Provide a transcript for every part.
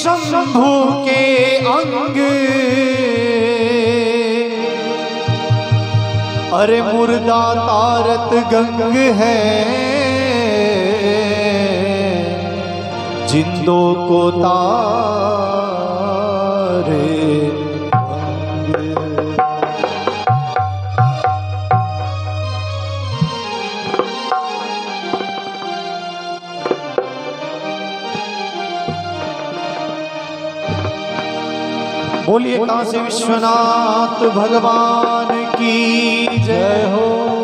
शंभू के अंग, अरे मुर्दा तारत गंग है, जिंदों को तारे। बोलिए काशी विश्वनाथ भगवान की जय हो।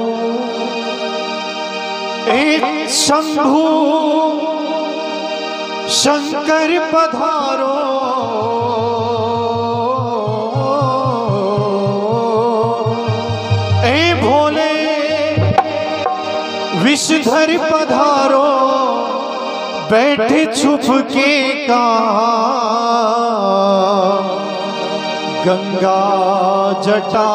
एक शंभू शंकर पधारो, ए भोले विषधर पधारो, बैठे छुप के कहाँ गंगा जटा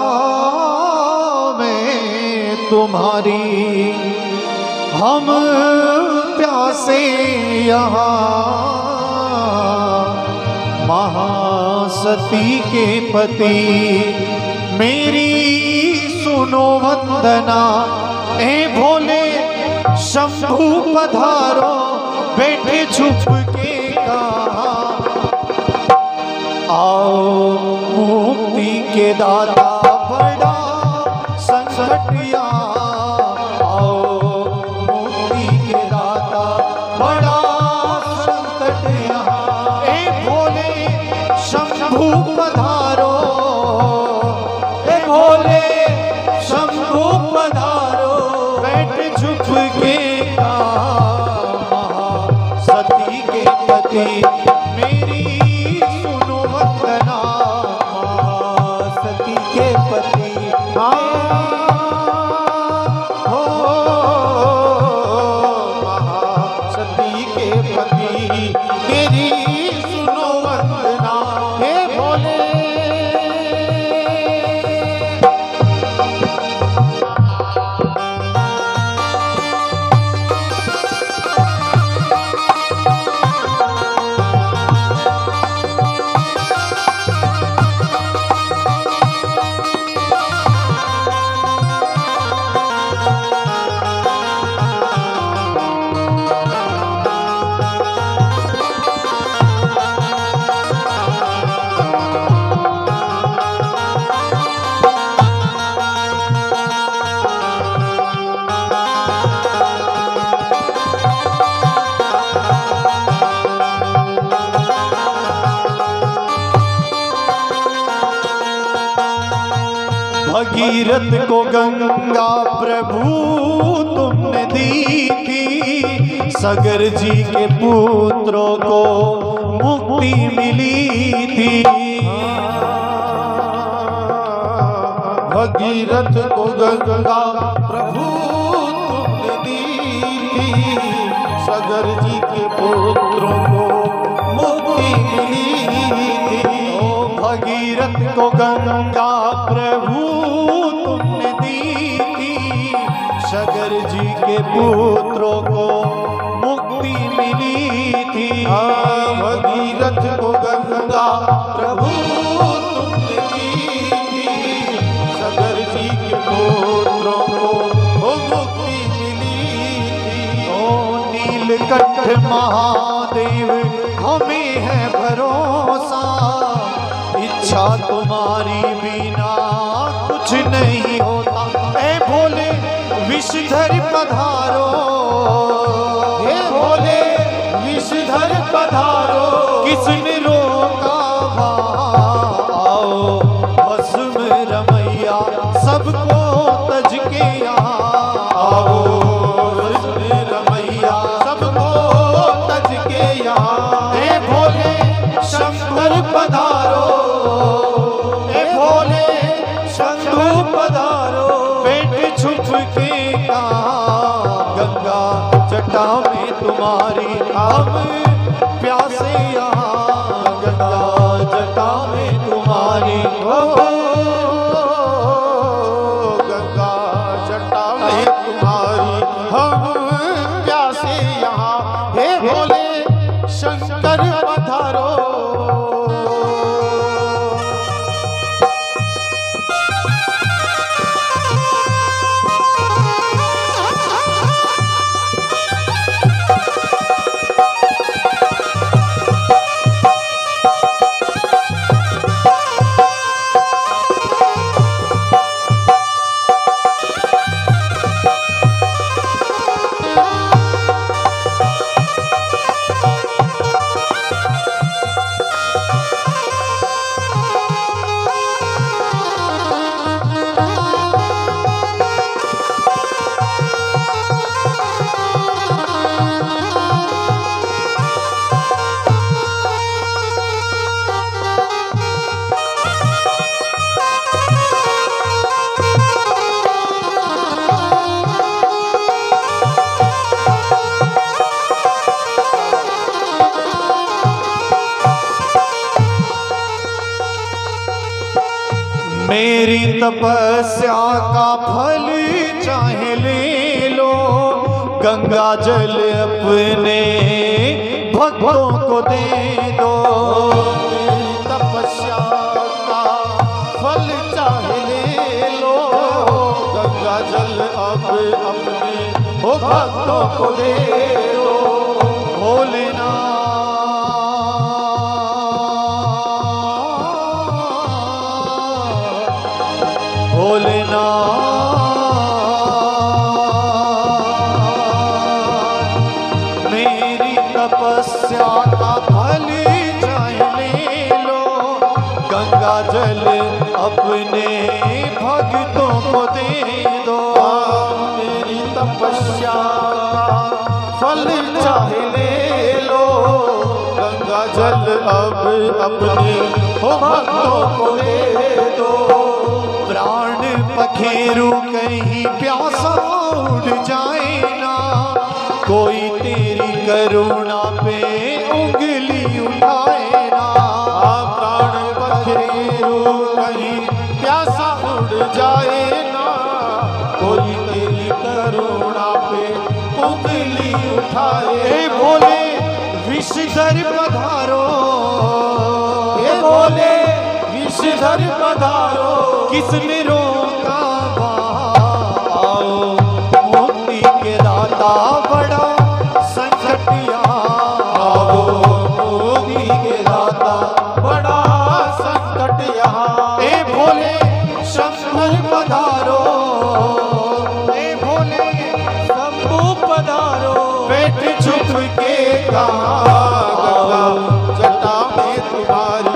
में तुम्हारी हम प्यासे यहाँ। महासती के पति मेरी सुनो वंदना, ए भोले शंभू पधारो, बैठे छुप के कहाँ आओ मुक्ति के दाता बड़ा संकटिया। आओ मुक्ति के दाता बड़ा संकटिया, ए भोले शंभू पधारो, ए भोले शंभू पधारो, बैठ छुप के महासती के पति मेरी सुनो वंदना। महासती के पति हो महासती के पति मेरी सुनो वंदना, हे भोले। भगीरथ को गंगा प्रभु तुमने दी थी, सगर जी के पुत्रों को मुक्ति मिली थी। भगीरथ को गंगा प्रभु तुमने दी थी, सगर जी के पुत्रों को मुक्ति मिली थी। ओ भगीरथ को गंगा प्रभु तुमने दी थी, सगर जी के पुत्रों को मुक्ति मिली थी। भगीरथ को गंगा प्रभु तुमने दी थी, सगर जी के पुत्रों को मुक्ति मिली थी। ओ नीलकंठ महादेव हमें है भरोसा, इच्छा तुम्हारी बिना कुछ नहीं होता। ए भोले विषधर पधारो, हे भोले विषधर पधारो, किसने रोका आओ भस्म रमैया सबको तज के यहाँ। आओ भस्म रमैया सबको तज के यहाँ, हे भोले शंकर पधारो, हे भोले शंभू पधारो, बैठे छुप के गंगा जटा में तुम्हारी हम प्यासे यहाँ। गंगा जटा में तुम्हारी गंगा जटा में तुम्हारी हम प्यासे यहाँ, हे भोले शंकर विषधर पधारो। मेरी तपस्या का फल चाहे ले लो, गंगा जल अपने भक्तों को दे दो। मेरी तपस्या का फल चाहे ले लो, गंगा जल अब अपने भक्तों को दे दो। भोलेनाथ भोलेनाथ मेरी तपस्या का फल चाहे ले लो, गंगा जल अपने भक्तों को दे दो। मेरी तपस्या का फल चाहे ले लो, गंगा जल अब अपने भक्तों को दे दो। प्राण पखेरु कहीं प्यासा उड़ जाए ना, कोई तेरी करुणा पे उंगली उठाए ना। प्राण पखेरु कहीं प्यासा उड़ जाए ना, कोई तेरी करुणा पे उंगली उठाए। भोले विषधर पधारो, ये भोले विषधर पधारो। किसने रोका आओ, मुक्ति के दाता बड़ा संकटिया। आओ मुक्ति के दाता बड़ा संकटिया। ए भोले शंकर पधारो, ए भोले शंभू पधारो। पेट छुप के कहा गंगा जटा में तुम्हारी,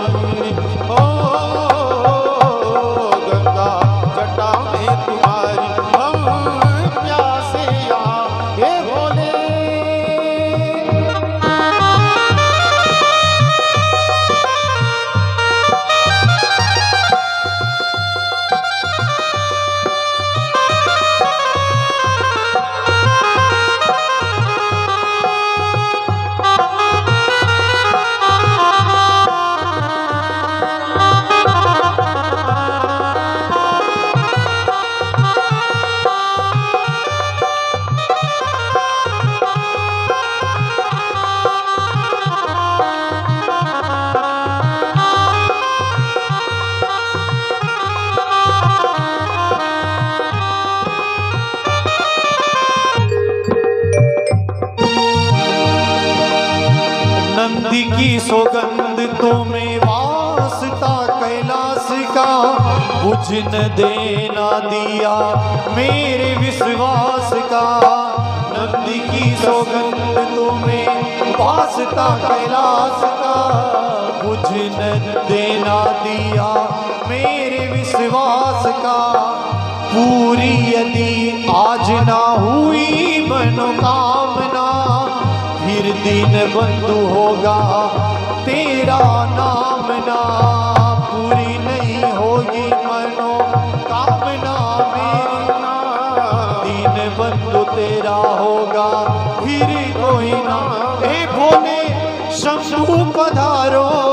नंदी की सौगंध तुम्हें वास्ता कैलाश का, बुझ न देना दिया मेरे विश्वास का। नंदी की सौगंध तुम्हें वास्ता कैलाश का, बुझ न देना दिया मेरे विश्वास का। पूरी यदि आज ना हुई मनोकामना, फिर दिन बंधु होगा तेरा नाम ना। पूरी नहीं होगी मनोकामना मेरी ना, दिन बंधु तेरा होगा फिर कोई ना। हे भोले शंभू पधारो,